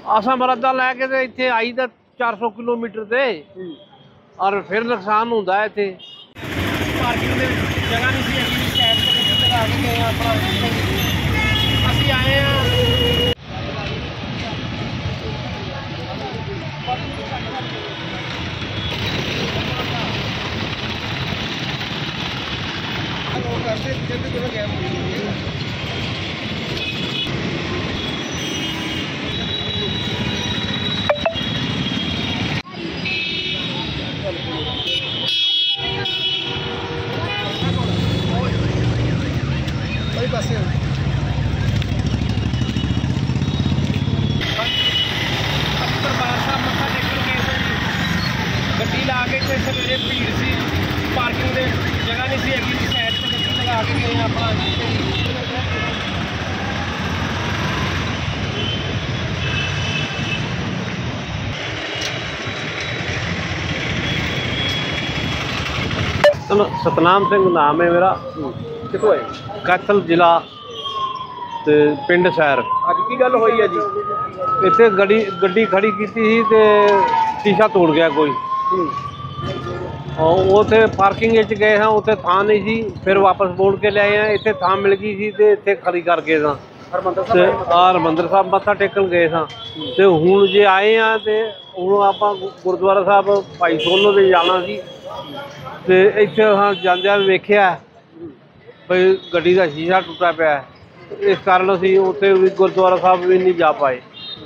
आसा मरदा लैके ते इत्थे आई दा 400 किलोमीटर ते और फिर नुकसान होंदा है इत्थे। पार्किंग दे जगह नहीं सी हैगी, साइड ते गड्डी लगा के गए अपना ਅਸੀਂ ਆਏ ਆ। गड्डी ला के सवेरे भीड़ सी, पार्किंग दे जगह नहीं सी हैगी, साइड ते गड्डी लगा के गए अपना। चलो सतनाम सिंह नाम है मेरा, कितों है? कैथल जिला ते पिंड सैर। ਅੱਜ ਕੀ ਗੱਲ ਹੋਈ ਹੈ ਜੀ? इत्थे गड्डी खड़ी की थी ते शीशा तोड़ गया कोई। और उथे पार्किंग गए हाँ, उथे थां नहीं सी, फिर वापस बोल के ले आए हैं। इत्थे थां मिल गई सी ते इत्थे खड़ी कर गए सा। हरमंदर साहब मत्था टेकन गए सा ते हुण जे आए हैं ते हुण आपां गुरुद्वारा साहब भाई सोलो दे जाना सी ते इत्थे हाँ जांदियां वेखिआ भाई गड्डी दा शीशा टुटा पिया, इस कारण असीं उत्थे भी गुरुद्वारा साहब भी नहीं जा पाए।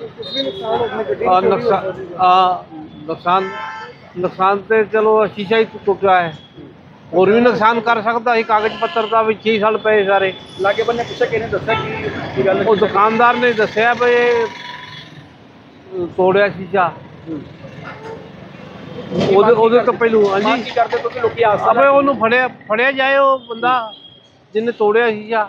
नुकसान तो चलो शीशा ही टुटा है, और भी नुकसान कर सकता है। कागज पत्तर का भी 6 साल पे सारे लागे बन्ने पूछा किहने दस्सिआ की गल? वो दुकानदार ने दस्सिआ भी तोड़िया शीशा। ਉਹਦੇ ਤੋਂ ਪਹਿਲੂ ਹਾਂਜੀ ਕੀ ਕਰਦੇ ਤੁਸੀਂ ਲੋਕੀ ਆਸ ਅਬੇ ਉਹਨੂੰ ਫੜਿਆ ਜਾਏ, ਉਹ ਬੰਦਾ ਜਿਹਨੇ ਤੋੜਿਆ शीशा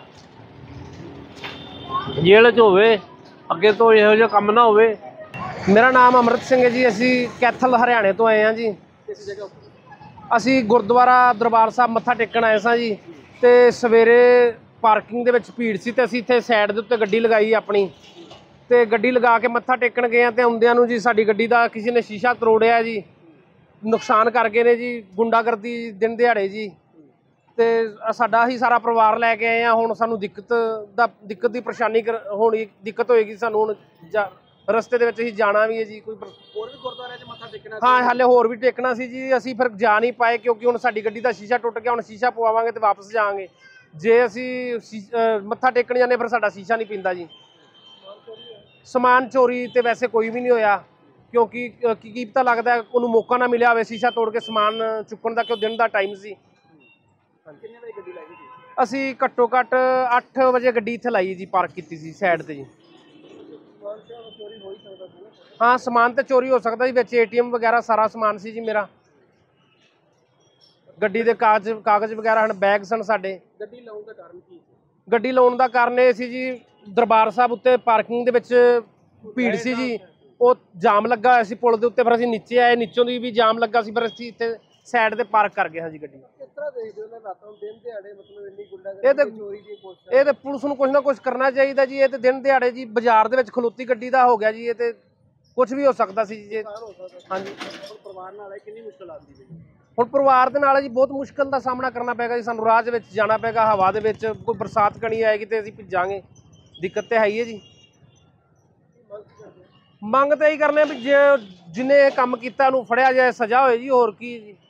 ਜੇਲ੍ਹ 'ਚ ਹੋਵੇ, ਅੱਗੇ ਤੋਂ ਇਹੋ ਜਿਹਾ ਕੰਮ ਨਾ ਹੋਵੇ। मेरा नाम अमृत सिंह है जी। असी कैथल हरियाणे तो आए हैं जी। असी गुरुद्वारा दरबार साहब मत्था टेकन आए सां जी, ते सवेरे पार्किंग दे विच भीड़ सी ते असी इत्थे साइड दे उत्ते गड्डी लगाई अपनी, ते गड्डी लगा के मत्था टेकन गए ते आउंदियां नूं जी साडी गड्डी दा किसी ने शीशा तरोड़िया जी, नुकसान कर गए ने जी, गुंडागर्दी दिन दिहाड़े जी। ते साडा ही सारा परिवार लैके आए हैं। हुण सानूं दिक्कत दी परेशानी होनी, दिक्कत होएगी सानूं हुण रस्ते दे विच असीं जाना भी है जी। कोई होर भी गुरुद्वारे च मत्था टेकना? हाँ, हाले होर भी टेकना सी जी। असीं फिर जा नहीं पाए क्योंकि हुण साडी गड्डी दा शीशा टुट गया। हुण शीशा पवावांगे ते वापस जावांगे। जे असीं मत्था टेकण जाने फिर साडा शीशा नहीं पींदा जी। समान चोरी ते वैसे कोई भी नहीं होया, क्योंकि की पता लगदा उहनूं मौका ना मिलिया होवे शीशा तोड़ के समान चुक्कण दा, क्यों दिन दा टाइम सी। किन्ने बजे गड्डी लाई जी? असीं घट्टो घट्ट 8 वजे गड्डी इत्थे लाई जी, पार्क कीती सी साइड ते जी। हाँ, समान तो चोरी हो सकता जी, विच ATM वगैरह सारा समान सी जी मेरा। गड्डी दे कागज वगैरह हैं, बैग सन साडे। गड्डी लाउण दा कारण की? गड्डी लाउण दा कारण इह सी जी, दरबार साहब उत्ते पार्किंग दे विच भीड़ सी जी, वो जाम लगा होया सी पुल दे उत्ते। फिर असीं नीचे आए, नीचों दी भी जाम लगा सी, फिर असीं इत्थे साइड ते पार्क कर गए हाँ जी गड्डी। किस तरह देखदे हो रातां दिन दिहाड़े मतलब इन्नी गुंडागर्दी चोरी दी कोशिश? ये तो पुलिस नूं कुछ ना कुछ करना चाहिए जी। ये तो दिन दिहाड़े जी बाजार दे विच खलोती गड्डी दा हो गया जी। ये तो कुछ भी हो सकता सी जी। हाँ जी, परिवार नाल कितनी मुश्किल आती है? हुण परिवार दे नाल जी बहुत मुश्किल दा सामना करना पेगा जी। सानूं राह दे विच जाना पेगा, हवा दे विच कोई बरसात कणी आएगी तो असीं भिजांगे, दिक्कत तो है ही है जी। मंग तो यही करने भी जे जिन्हें काम किया उन्होंने फड़िया जाए, सज़ा होए जी, होर की जी।